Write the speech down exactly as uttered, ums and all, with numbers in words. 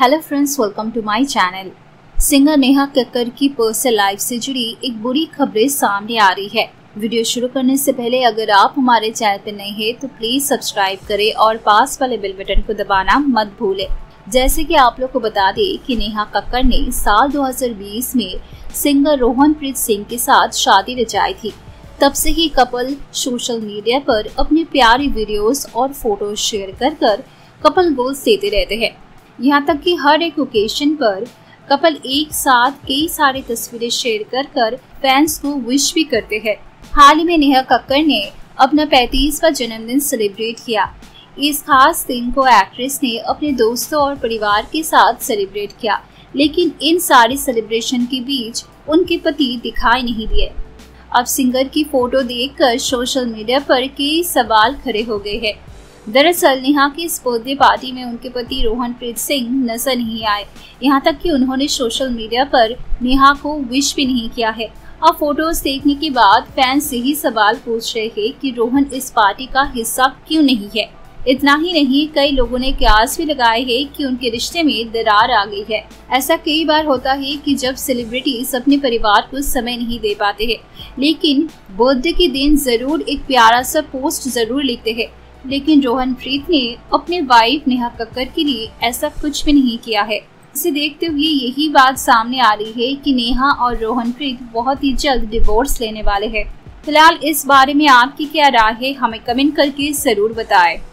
Hello friends, welcome to my channel. Singer Neha Kakkar की personal life से जुड़ी एक बुरी खबरें सामने आ रही है। वीडियो शुरू करने से पहले अगर आप हमारे चैनल पर नए हैं तो प्लीज सब्सक्राइब करें और पास वाले बेल बटन को दबाना मत भूलें। जैसे कि आप लोग को बता दें कि नेहा कक्कड़ ने साल दो हज़ार बीस में सिंगर रोहनप्रीत सिंह के साथ शादी रचाई थी। तब से ही कपल सोशल मीडिया पर अपनी प्यारी वीडियोस और फोटोज शेयर कर कर कपल गोल्स देते रहते हैं। यहाँ तक कि हर एक ओकेजन पर कपल एक साथ कई सारी तस्वीरें शेयर कर कर फैंस को विश भी करते हैं। हाल ही में नेहा कक्कड़ ने अपना पैंतीसवां जन्मदिन सेलिब्रेट किया। इस खास दिन को एक्ट्रेस ने अपने दोस्तों और परिवार के साथ सेलिब्रेट किया, लेकिन इन सारी सेलिब्रेशन के बीच उनके पति दिखाई नहीं दिए। अब सिंगर की फोटो देखकर सोशल मीडिया पर कई सवाल खड़े हो गए हैं। दरअसल नेहा की इस बर्थडे पार्टी में उनके पति रोहनप्रीत सिंह नजर नहीं आए। यहाँ तक कि उन्होंने सोशल मीडिया पर नेहा को विश भी नहीं किया है। अब फोटोज देखने के बाद फैंस से ही सवाल पूछ रहे हैं कि रोहन इस पार्टी का हिस्सा क्यों नहीं है। इतना ही नहीं, कई लोगों ने कयास भी लगाए हैं कि उनके रिश्ते में दरार आ गई है। ऐसा कई बार होता है कि जब सेलिब्रिटीज अपने परिवार को समय नहीं दे पाते हैं, लेकिन बर्थडे के दिन जरूर एक प्यारा सा पोस्ट जरूर लिखते हैं। लेकिन रोहनप्रीत ने अपने वाइफ नेहा कक्कड़ के लिए ऐसा कुछ भी नहीं किया है। इसे देखते हुए यही बात सामने आ रही है कि नेहा और रोहनप्रीत बहुत ही जल्द डिवोर्स लेने वाले हैं। फिलहाल इस बारे में आपकी क्या राय है, हमें कमेंट करके जरूर बताएं।